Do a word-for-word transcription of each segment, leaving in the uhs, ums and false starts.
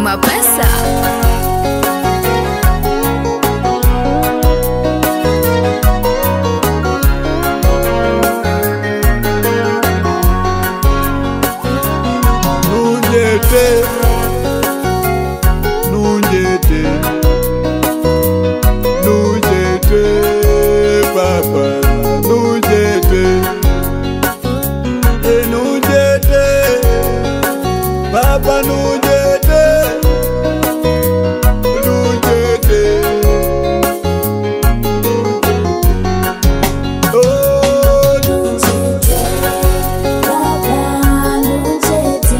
Juma Pesa. Nujete, nujete, nujete, papa, nujete, e nujete, papa nujete, nujete, oh nujete, papa nujete,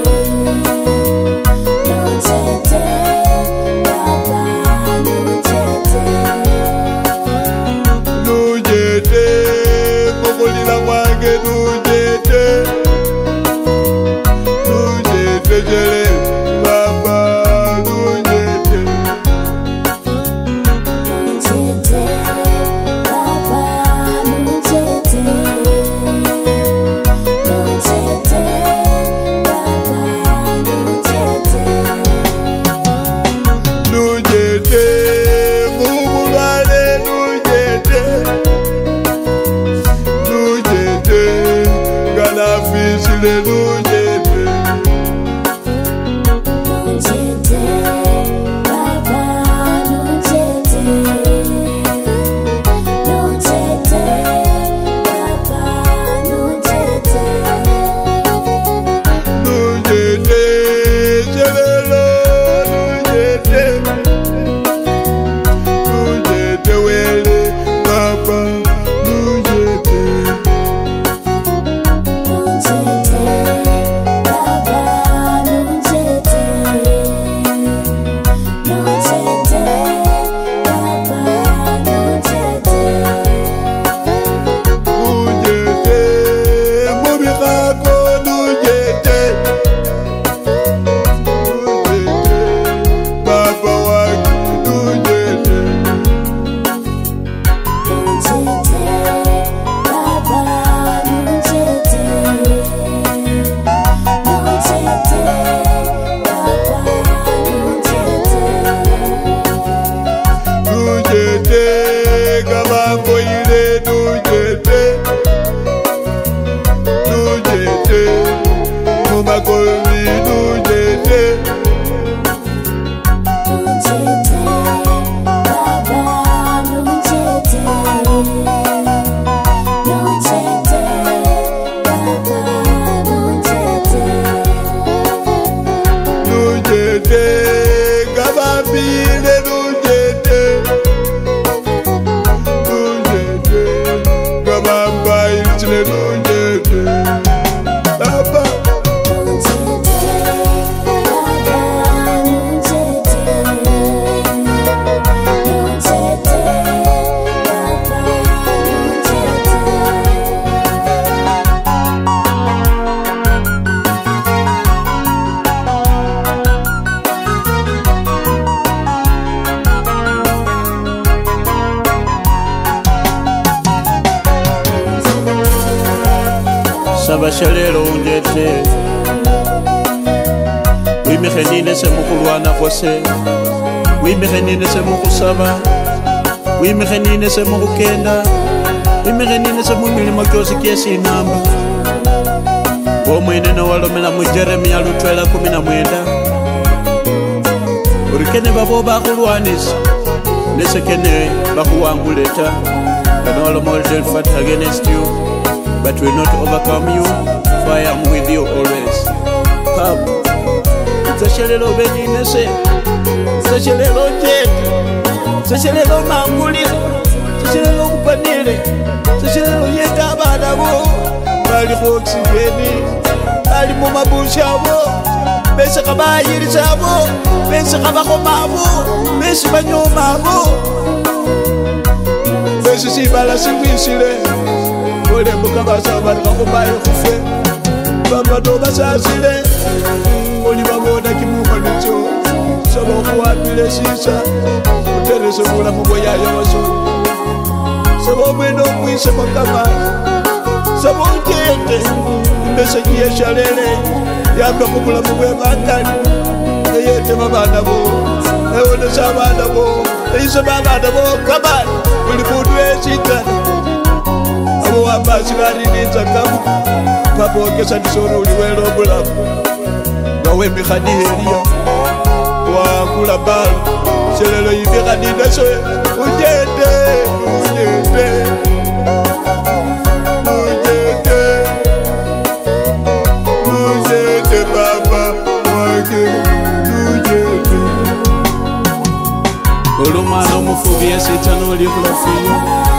nujete, papa nujete, nujete, kukulila mwange nujete, nujete jele, papa nujete, nujete, papa nujete, nujete, papa nujete. nujete, mubulwale nujete, nujete, ganafisile nujete, Nujete, papa nujete, nujete, papa nujete, nujete, jelelo nujete, nujete wele, papa nujete, nujete, papa nujete, nujete, papa nujete. nujete, mubikako nujete, nujete, papa waki nujete, Nujete, papa nujete, nujete, papa nujete, nujete, kamango ile nujete, nujete, mumakovi nujete, nujete, papa nujete, nujete, papa nujete. nujete, kabambile nujete, nujete, kabamba ilitile nujete, papa Sabashalero unjete, wimekhenine se mukulwana khose, wimekhenine se mukusaba, wimekhenine se mukukenda, wimekhenine se mumilimo kyosi kyesinamba. Omwene nowalomela mu Jeremiya lutwela kumi na mwenda, urikene babo bakulwanisa, nesekene bakuwanguleta, kanowaloma they'll fight against you, but will not overcome you, for I am with you always. Papa, sashelelo beninese, sashelelo jete, sashelelo mangulile, sashelelo kupanile, sashelelo yeta abana bo, bali ku oxygeni, bali mu mabusha bo, bese kabayirisa bo, bese kabakoma bo, bese banyoma bo, bese sibala sibwisile. Ole mukabasa barika kubaye kufe baba do basasile oli babona kimuka nicho sabo kuwapile sisa uterese kula muboya yawaso sabo beno kwise makama sabo jete mbese kiyeshalele yamba kubula mubwe bakali yete ema bana bo eone sabana bo iso bana bo kabani uli muntu wechitani abo wabasi bari nitakamu papokesa ndisoro uli welo bulamu wawe mikhadi heria wakula balo selelo yibikadi nasoe ujete ujete ujete ujete baba wake ujete olumwana omufubi yesitana oli kulafiyo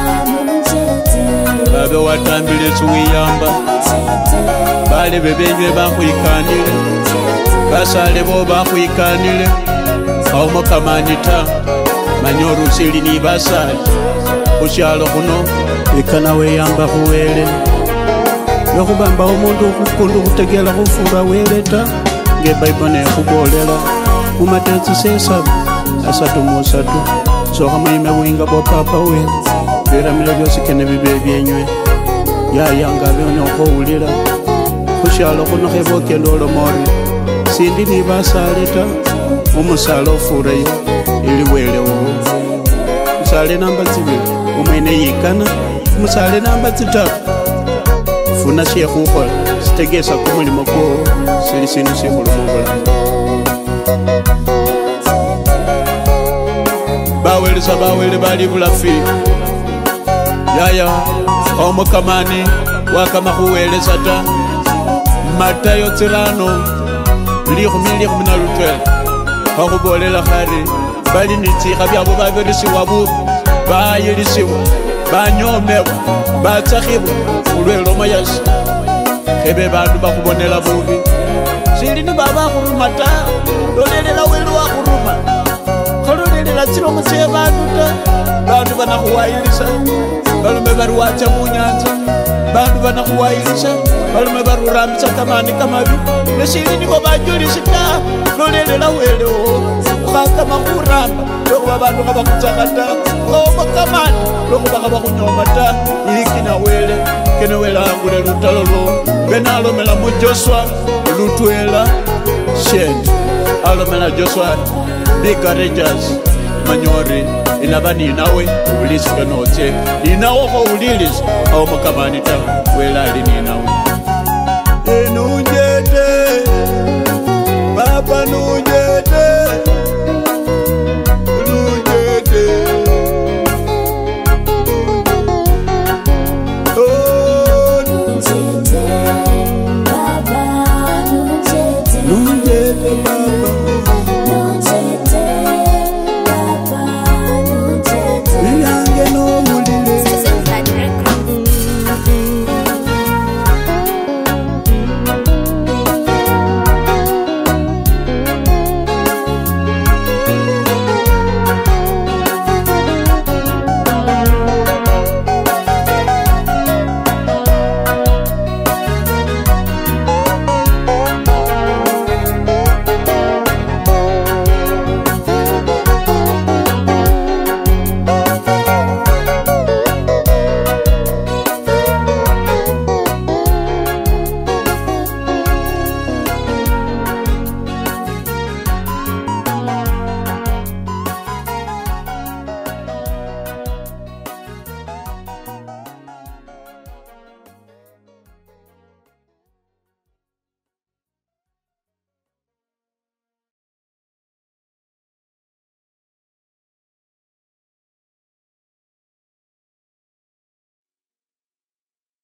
babe watambile suwiyamba bale bebenywe bakwikanile basale bo bakwikanile awo kamanita manyoru sili ni basale kushalo kuno ikana weyamba kuwele yokubamba omuntu okukundu kutegela kufura weleta nge Bible ne kubolela kumatenzi sesabu asatu musatu soka mayime winga bo papa we bera milo byosi kene bibe byenywe ya yanga byono ko ulira kushalo kuno hebo kendolo mori sindi ni basaleta umusalo fureyo ili wele wo musale namba zibili umene yikana musale namba zitatu funa sheikh ukola sitegesa kumulimo ko sili sinu simulumubula bawelisa bawele bali bulafi yaya omukamani wakama kuweleza ta Matayo tsirano likhumi likhumi na lutwela bakubolela khari bali nitsikha byabo babirisiwa bubi bayilisiwa banyomewa batsakhibwa ulweloma yasi khebe bandu bakubonela bubi sili ni baba khuruma ta lolelela welu wakhuruma khalolelela tsilomo tse bandu ta bandu banakhuwayilisa balume bari wacha munyanza bandu banakhuwayilisa balume bari urambisa kamani kamabi nesili nibo bajulisi ta lolelela welewo ukhakama khuramba lokuba bandu khabakutsakha ta oba kamani lokuba khabakunyoma ta iki na wele kene wele angule lutalo lo benalomela mu Joshua lutwela shed alomela Joshua be courageous manyori inabani nawe ulisika noche inawo ko ulilis awo makamani ta wela lini nawe enujete baba nuje